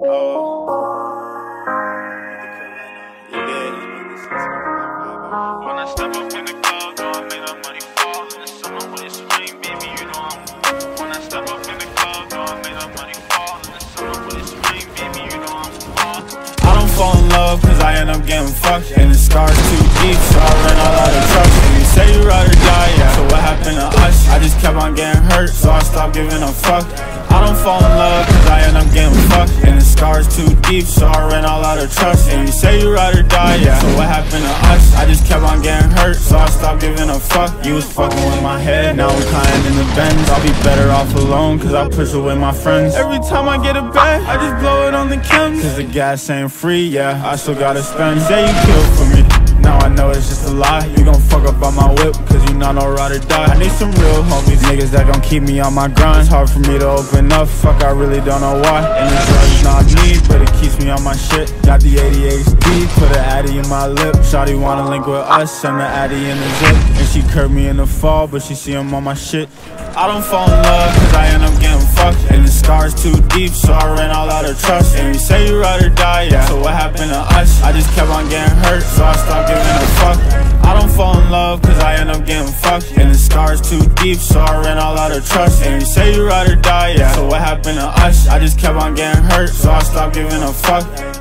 When I step up in the club, do I make that money fall? In the summer when it's rain, baby, you know I'm on. When I step up in the club, do I make that money fall? In the summer when it's rain, baby, you know I'm on. I don't fall in love cause I end up getting fucked, and the scars too deep, so I ran all out of trust. And you say you ride or die, yeah, so what happened to us? I just kept on getting hurt, so I stopped giving a fuck. I don't fall in love cause I end up getting fucked, and the scars too deep, so I ran all out of trust. And you say you ride or die, yeah, so what happened to us? I just kept on getting hurt, so I stopped giving a fuck. You was fucking with my head, now I'm crying in the Benz. I'll be better off alone cause I push away my friends. Every time I get a bag, I just blow it on the chems, cause the gas ain't free, yeah, I still gotta spend. Say you killed for me, now I know it's just a lie. You gon' fuck up on my whip, cause you not no ride or die. I need some real homies, niggas that gon' keep me on my grind. It's hard for me to open up, fuck, I really don't know why. And this drug is not me, but it keeps me on my shit. Got the ADHD, put an Addy in my lip. Shawty wanna link with us, send the Addy in the zip. And she curved me in the fall, but she see him on my shit. I don't fall in love cause I end up getting fucked, and the scars too deep, so I ran all out of trust. And you say you ride or die, yeah, so what happened to us? I just kept on getting hurt, so I stopped giving a fuck. I don't fall in love cause I end up getting fucked, and the scars too deep, so I ran all out of trust. And you say you ride or die, yeah, so what happened to us? I just kept on getting hurt, so I stopped giving a fuck.